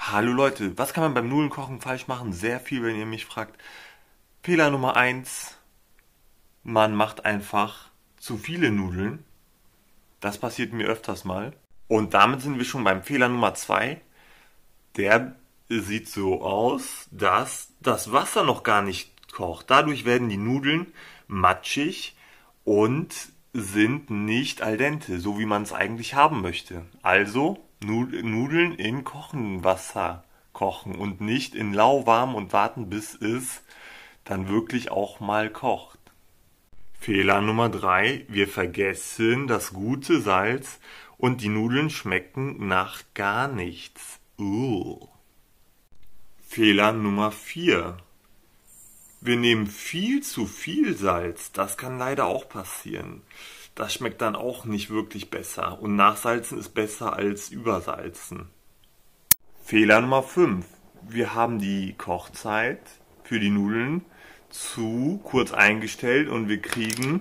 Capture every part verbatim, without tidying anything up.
Hallo Leute, was kann man beim Nudelnkochen falsch machen? Sehr viel, wenn ihr mich fragt. Fehler Nummer eins: Man macht einfach zu viele Nudeln. Das passiert mir öfters mal. Und damit sind wir schon beim Fehler Nummer zwei. Der sieht so aus, dass das Wasser noch gar nicht kocht. Dadurch werden die Nudeln matschig und sind nicht al dente, so wie man es eigentlich haben möchte. Also Nudeln in Kochenwasser kochen und nicht in lauwarm und warten, bis es dann wirklich auch mal kocht. Fehler Nummer drei: Wir vergessen das gute Salz und die Nudeln schmecken nach gar nichts. Uh. Fehler Nummer vier: Wir nehmen viel zu viel Salz. Das kann leider auch passieren. Das schmeckt dann auch nicht wirklich besser. Und Nachsalzen ist besser als Übersalzen. Fehler Nummer fünf: Wir haben die Kochzeit für die Nudeln zu kurz eingestellt und wir kriegen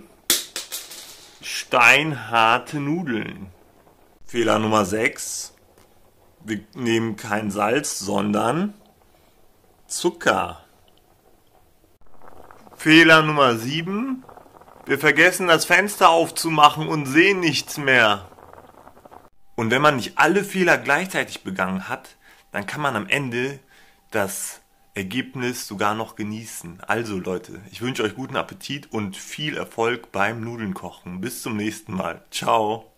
steinharte Nudeln. Fehler Nummer sechs: Wir nehmen kein Salz, sondern Zucker. Fehler Nummer sieben: Wir vergessen das Fenster aufzumachen und sehen nichts mehr. Und wenn man nicht alle Fehler gleichzeitig begangen hat, dann kann man am Ende das Ergebnis sogar noch genießen. Also Leute, ich wünsche euch guten Appetit und viel Erfolg beim Nudelnkochen. Bis zum nächsten Mal. Ciao.